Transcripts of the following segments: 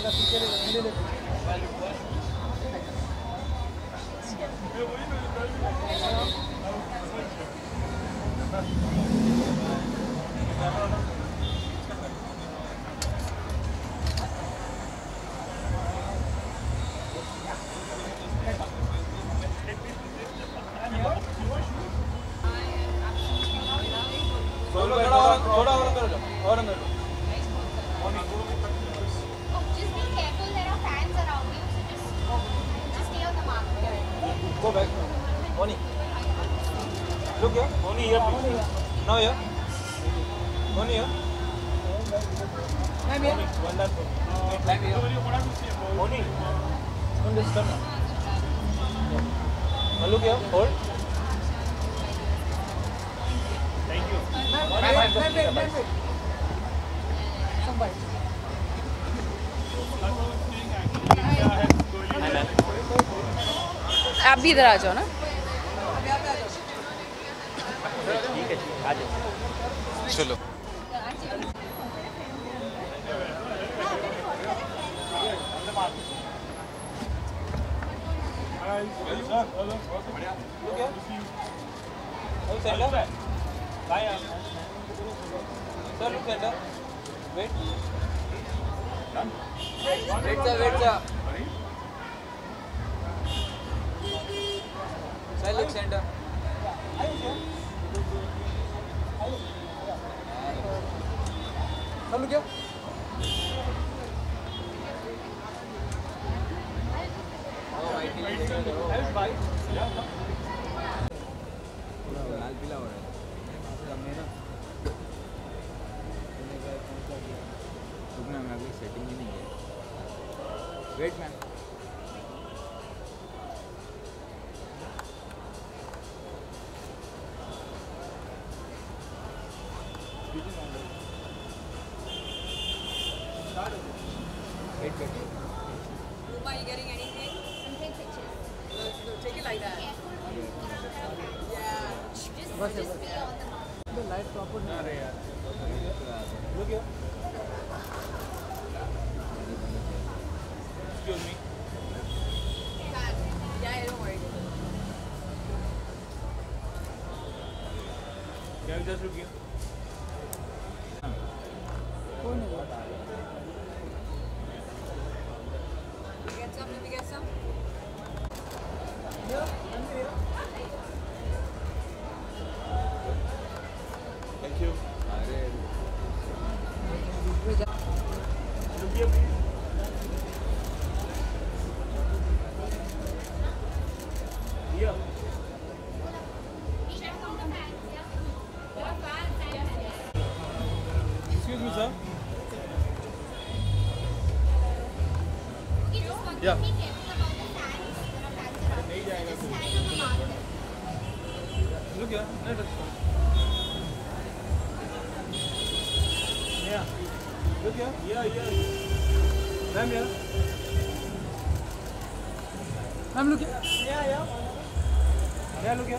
Go back. Oni. Look here. Oni here, please. Now here. Oni here. I'm here. Wonderful. I'm here. Oni. On this turn. Now look here. Hold. Thank you. Wait. Somebody. आप भी इधर आ जाओ ना। ठीक है आ जाओ। चलो look center. Look here. लाल पीला हो रहा है ना। रुकना मैं अभी सेटिंग ही नहीं है। Wait ma'am. Are you getting anything? I'm taking pictures. No, take it like that. Yeah. Just be on the mark. The light proper नहीं आ रहे यार। Look here. Excuse me. Yeah, don't worry. Can you just look here? Let me get some. Yeah, I'm here. Thank you. Look here, please. Here. Excuse me, sir. Yeah. Look here. Let us go. Yeah. Look here. Yeah. Ma'am here. Ma'am look here. Yeah. Yeah, look here.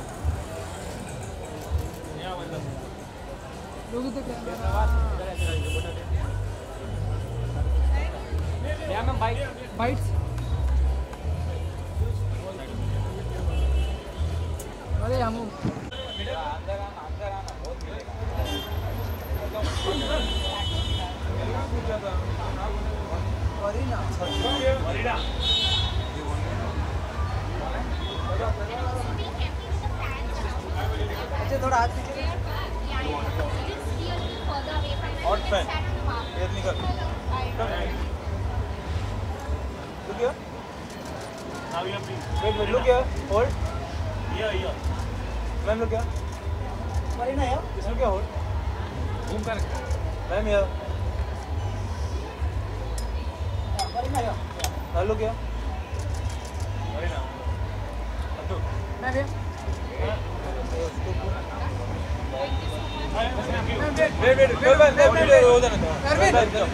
Yeah, welcome. Look at the camera. Yeah, ma'am. Bites. अरे हम अंदर आना बहुत अच्छा थोड़ा हाथ पीछे hot fan air निकल look here now you please wait look here hold here ma'am लोग क्या मरीना है इसमें क्या hold घूम कर मैम यार मरीना है हेलो क्या मरीना अटू मैम ये वेट हो जाना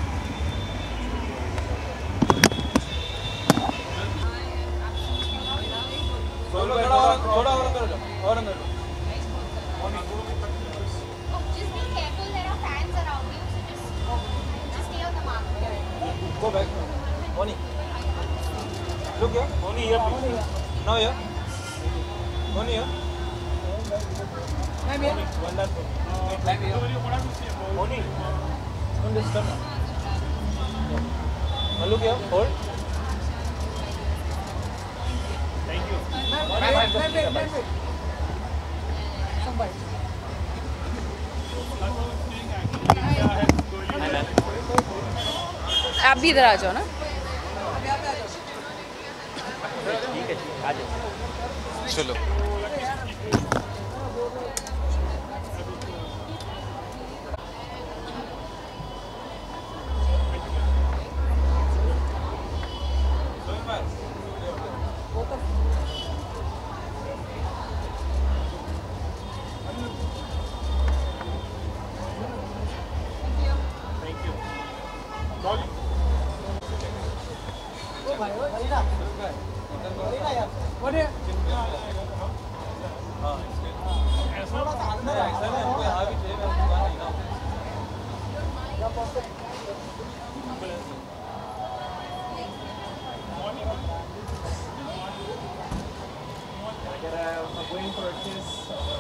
थोड़ा और अंदर जाओ और अंदर Just be careful, there are fans around you, so just stay on the mark. Go back. Moni. Look here. Moni here, please. Now here. Moni here. Ma'am, here. One last one. Moni. On this turn. Now look here. Hold. Thank you. Ma'am, wait. Somebody. आप भी इधर आ जाओ ना. ठीक है आ जाओ. चलो What here? Going for a kiss.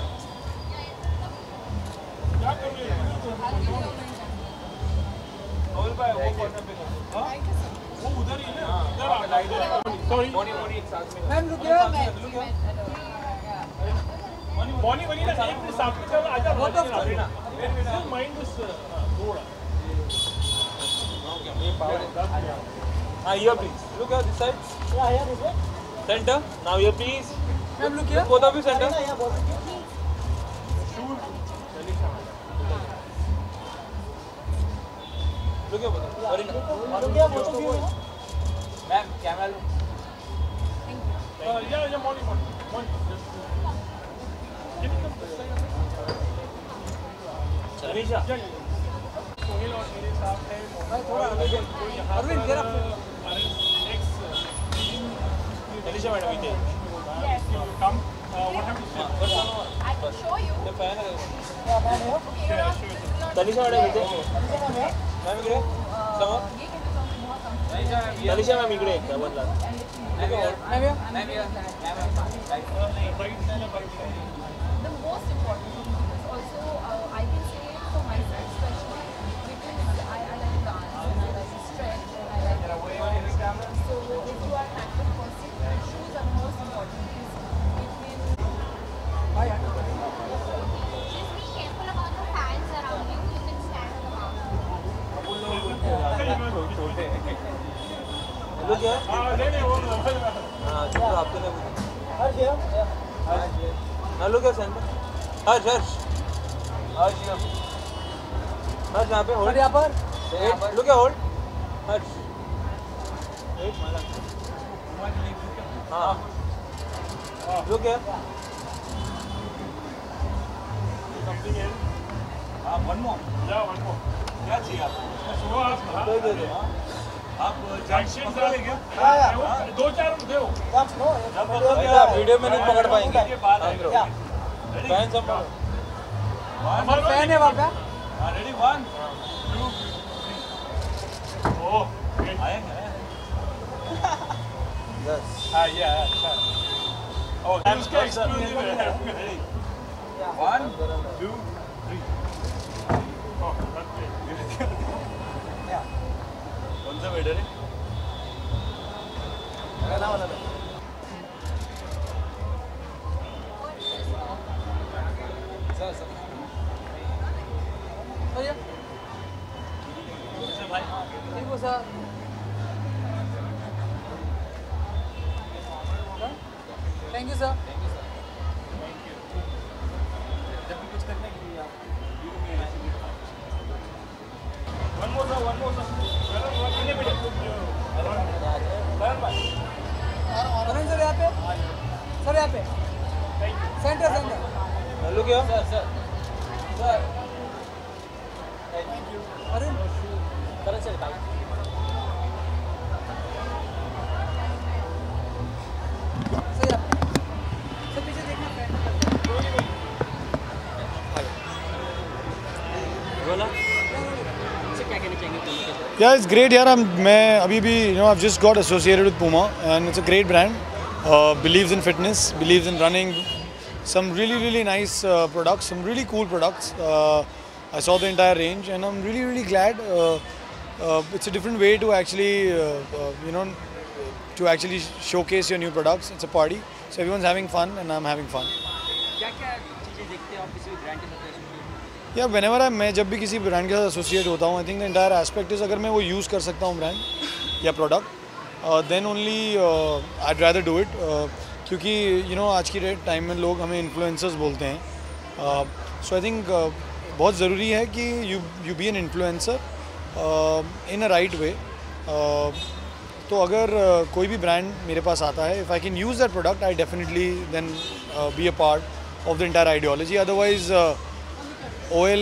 वो कॉर्नर पे वो उधर ही ना उधर आ सॉरी मोनी एक साथ में Ma'am, look here. मोनी ना एक मिनट साथ में चल आजा Both of them. Mind is थोड़ा ये पावर हां here please look here this side Yeah, here is it. Centre now here please Ma'am, look here. both of you center look here both of you ma'am camera yeah morning Anisha Sohail और मेरे साथ है Arvind, get up. Anisha madam इधर Yes. come what have you said I can show you. the fan Yeah, ma'am, here. Tanisha madam इधर ma'am इकडे समोर Tanisha ma'am इकडे एकदा one last Ma'am, here. The most important thing is also, I can say for myself especially, because I like dance and I like stretch and I like so if you are an active person, shoes are the most important because it will Bye, aunty. just be careful about the fans around you. You can stand on the mountain. look here Harsh, here. now look here center Harsh here यहाँ पे hold Sir, यहाँ पर. look here hold Harsh wait हाँ look here something else. one more Yeah, one more. क्या चाहिए आपको सुबह आप दे दो आप जंक्शन से लेंगे Yeah. दो चार दो That's no. ऐसा वीडियो में नहीं पकड़ पाएंगे Yeah. फैन संभालो हमारा fan है वहाँ पे. रेडी 1 2 ओह आएंगे yes yeah sure. Oh that's उसका exclusive है ready 1 2 3 oh that's great Yeah. कौन सा वेटर है गाना वाला. sir So, yeah. भाई Thank you, sir. Thank you, sir. जब भी कुछ करने के लिए आप one more sir कितने मिनट Varun sir, यहाँ पे. Sir, यहाँ पे. Center. look here sir Varun. Karan sir bike Sir, यहाँ पे. Sir, पीछे देखना fan. बोला Yeah. क्या कहना चाहेंगे तुम Yeah, it's great यार. मैं अभी भी I've just got associated with Puma and it's a great brand. Believes in fitness, believes in running. Some really nice products, some really cool products. I saw the entire range and I'm really glad. It's a different way to actually to actually showcase your new products. It's a party, so everyone's having fun and I'm having fun. क्या-क्या चीज़ें देखते हो आप किसी भी brand के साथ? या whenever मैं जब भी किसी ब्रांड के साथ एसोसिएट होता हूँ, I think the entire aspect is अगर मैं वो यूज़ कर सकता हूँ ब्रांड या product, then only I'd rather do it. क्योंकि आज की टाइम में लोग हमें इन्फ्लुएंसर्स बोलते हैं, सो आई थिंक बहुत ज़रूरी है कि you be an influencer in a right way. तो अगर कोई भी ब्रांड मेरे पास आता है, if I can use that product, I definitely then be a part of the entire ideology. Otherwise, OL